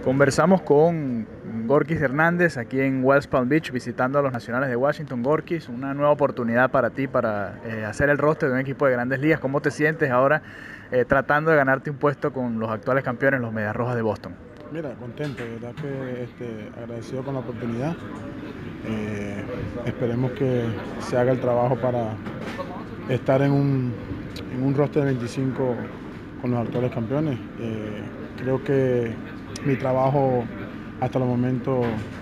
Conversamos con Gorkys Hernández aquí en West Palm Beach visitando a los Nacionales de Washington. Gorkys, una nueva oportunidad para ti para hacer el roster de un equipo de Grandes Ligas. ¿Cómo te sientes ahora tratando de ganarte un puesto con los actuales campeones, los Medias Rojas de Boston? Mira, contento, de verdad que agradecido con la oportunidad. Esperemos que se haga el trabajo para estar en un roster de 25 con los actuales campeones. Creo que mi trabajo hasta el momento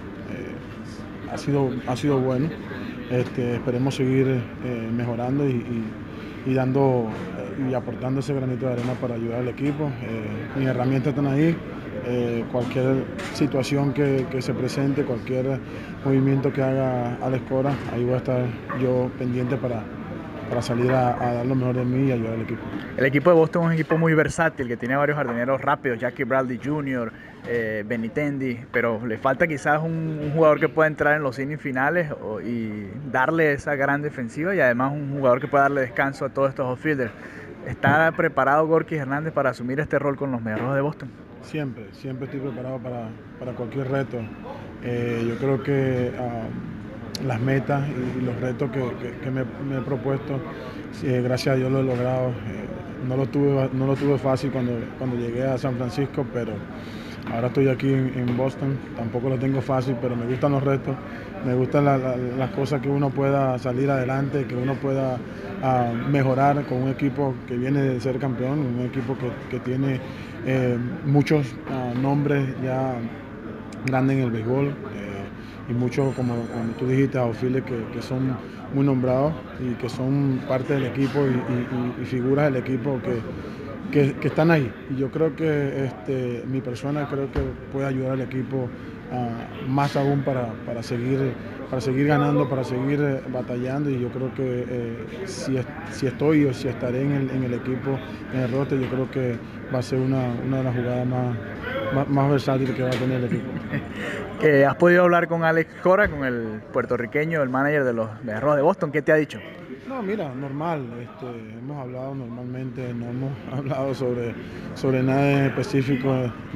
ha sido bueno. Esperemos seguir mejorando y dando y aportando ese granito de arena para ayudar al equipo. Mis herramientas están ahí. Cualquier situación que se presente, cualquier movimiento que haga Alex Cora, ahí voy a estar yo pendiente para salir a dar lo mejor de mí y ayudar al equipo. El equipo de Boston es un equipo muy versátil, que tiene varios jardineros rápidos, Jackie Bradley Jr., Benintendi, pero le falta quizás un jugador que pueda entrar en los innings finales y darle esa gran defensiva, y además un jugador que pueda darle descanso a todos estos outfielders. ¿Está preparado Gorkys Hernández para asumir este rol con los Medias Rojas de Boston? Siempre estoy preparado para cualquier reto. Yo creo que las metas y los retos que me he propuesto, gracias a Dios lo he logrado. No lo tuve fácil cuando llegué a San Francisco, pero ahora estoy aquí en Boston. Tampoco lo tengo fácil, pero me gustan los retos, me gustan las cosas que uno pueda salir adelante, que uno pueda mejorar con un equipo que viene de ser campeón, un equipo que tiene muchos nombres ya grandes en el béisbol. Y muchos, como tú dijiste, outfielders que son muy nombrados y que son parte del equipo y figuras del equipo que están ahí. Y yo creo que mi persona creo que puede ayudar al equipo más aún para seguir ganando, para seguir batallando. Y yo creo que si estoy o si estaré en el equipo, en el roster, yo creo que va a ser una de las jugadas más versátiles que va a tener el equipo. ¿Has podido hablar con Alex Cora, con el puertorriqueño, el manager de los Medias Rojas de Boston? ¿Qué te ha dicho? No, mira, normal. Hemos hablado normalmente, no hemos hablado sobre nada en específico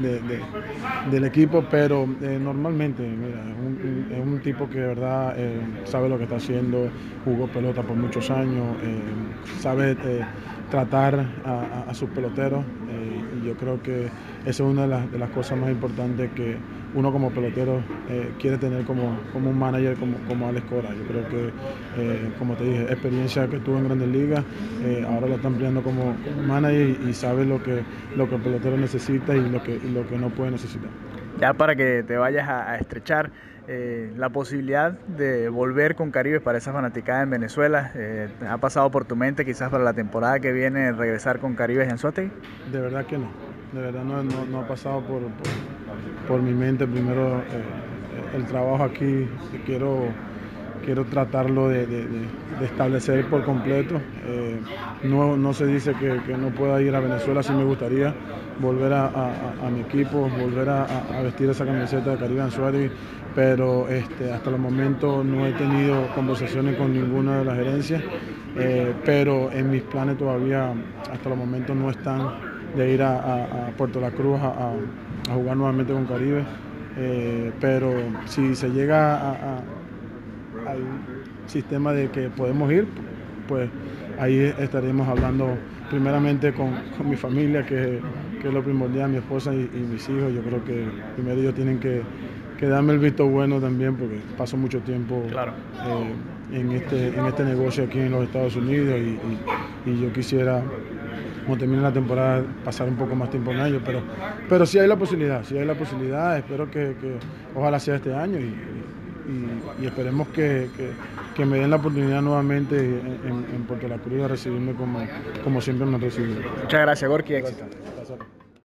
del equipo, pero normalmente, mira, es un tipo que de verdad sabe lo que está haciendo, jugó pelota por muchos años, sabe tratar a sus peloteros, y yo creo que esa es una de las cosas más importantes que uno como pelotero quiere tener como un manager como Alex Cora. Yo creo que, como te dije, experiencia que tuvo en Grandes Ligas, ahora lo está empleando como manager y sabe lo que el pelotero necesita y lo que no puede necesitar. Ya para que te vayas a estrechar, la posibilidad de volver con Caribe para esa fanaticada en Venezuela, ¿ha pasado por tu mente quizás para la temporada que viene regresar con Caribe en Anzoátegui? De verdad que no, de verdad no ha pasado por mi mente. Primero el trabajo aquí, quiero tratarlo de establecer por completo. No se dice que no pueda ir a Venezuela, sí me gustaría volver a mi equipo, volver a vestir esa camiseta de Caribe Anzoátegui, pero hasta el momento no he tenido conversaciones con ninguna de las gerencias, pero en mis planes todavía hasta el momento no están de ir a Puerto La Cruz a jugar nuevamente con Caribe, pero si se llega al sistema de que podemos ir, pues ahí estaremos hablando primeramente con mi familia, que es lo primordial, mi esposa y mis hijos. Yo creo que primero ellos tienen que darme el visto bueno también, porque paso mucho tiempo en este negocio aquí en los Estados Unidos y yo quisiera, cuando termine la temporada, pasar un poco más tiempo en ellos, pero sí hay la posibilidad, espero que ojalá sea este año y esperemos que me den la oportunidad nuevamente en Puerto La Cruz de recibirme como siempre me han recibido. Muchas gracias, Gorky, éxito.